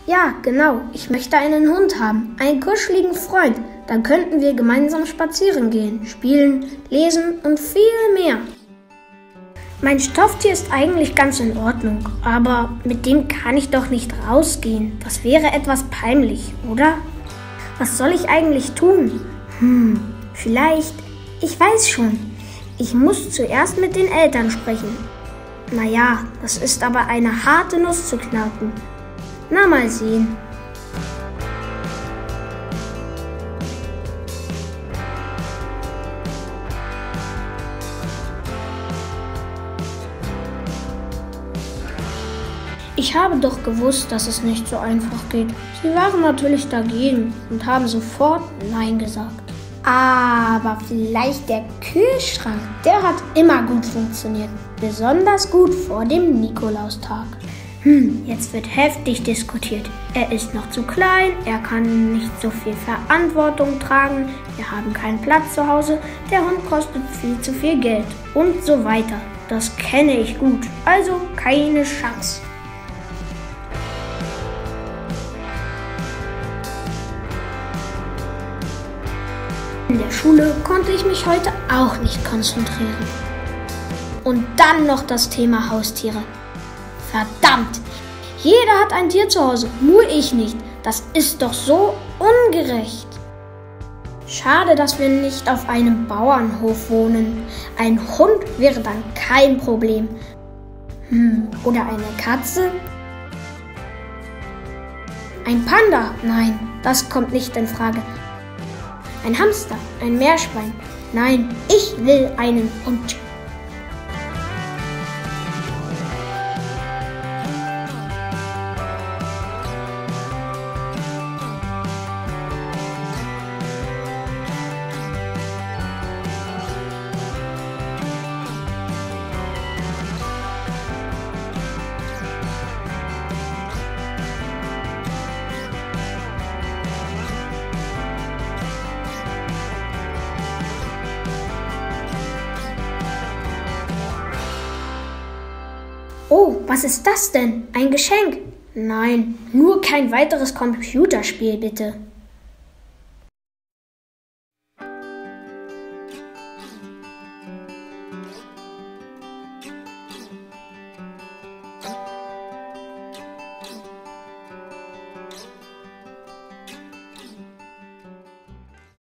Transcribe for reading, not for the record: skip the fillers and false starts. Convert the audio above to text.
Ja, genau. Ich möchte einen Hund haben. Einen kuscheligen Freund. Dann könnten wir gemeinsam spazieren gehen, spielen, lesen und viel mehr. Mein Stofftier ist eigentlich ganz in Ordnung, aber mit dem kann ich doch nicht rausgehen. Das wäre etwas peinlich, oder? Was soll ich eigentlich tun? Vielleicht, ich weiß schon. Ich muss zuerst mit den Eltern sprechen. Naja, das ist aber eine harte Nuss zu knacken. Na, mal sehen. Ich habe doch gewusst, dass es nicht so einfach geht. Sie waren natürlich dagegen und haben sofort Nein gesagt. Aber vielleicht der Kühlschrank, der hat immer gut funktioniert. Besonders gut vor dem Nikolaustag. Jetzt wird heftig diskutiert. Er ist noch zu klein, er kann nicht so viel Verantwortung tragen, wir haben keinen Platz zu Hause, der Hund kostet viel zu viel Geld und so weiter. Das kenne ich gut, also keine Chance. In der Schule konnte ich mich heute auch nicht konzentrieren. Und dann noch das Thema Haustiere. Verdammt! Jeder hat ein Tier zu Hause, nur ich nicht. Das ist doch so ungerecht. Schade, dass wir nicht auf einem Bauernhof wohnen. Ein Hund wäre dann kein Problem. Oder eine Katze? Ein Panda? Nein, das kommt nicht in Frage. Ein Hamster, ein Meerschwein. Nein, ich will einen Hund. Oh, was ist das denn? Ein Geschenk? Nein, nur kein weiteres Computerspiel, bitte.